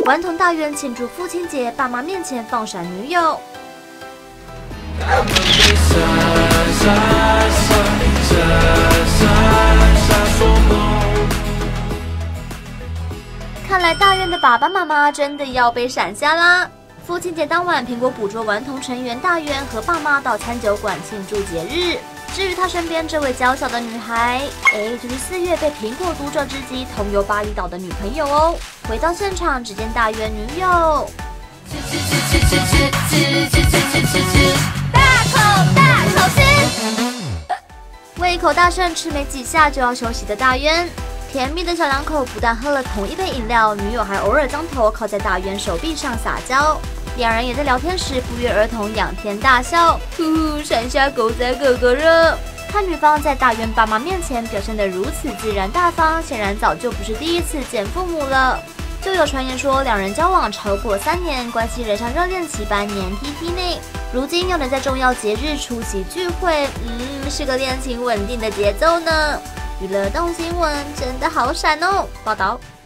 顽童大渊庆祝父亲节，爸妈面前放闪女友。看来大渊的爸爸妈妈真的要被闪瞎啦！父亲节当晚，苹果捕捉顽童成员大渊和爸妈到餐酒馆庆祝节日。至于他身边这位娇小的女孩，就是4月被苹果毒爪之鸡同游巴厘岛的女朋友哦。回到现场，只见大渊女友大口吃，胃口大盛，吃没几下就要休息的大渊。甜蜜的小两口不但喝了同一杯饮料，女友还偶尔将头靠在大渊手臂上撒娇。两人也在聊天时不约而同仰天大笑，闪瞎狗仔哥哥了。看女方在大渊爸妈面前表现得如此自然大方，显然早就不是第一次见父母了。就有传言说两人交往超过3年，关系仍像热恋期般黏 TT 内。如今又能在重要节日出席聚会，是个恋情稳定的节奏呢。娱乐动新闻真的好闪哦！报道。